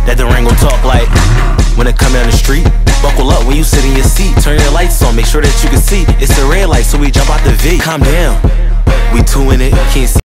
that the ring gon' talk like. When it come down the street, buckle up when you sit in your seat. Turn your lights on, make sure that you can see. It's a red light, so we jump out the V. Calm down, we two in it, can't see.